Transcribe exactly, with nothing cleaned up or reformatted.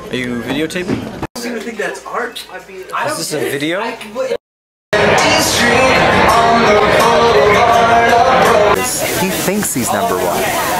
Are you videotaping? I don't even think that's art. Is this a video? He thinks he's number one.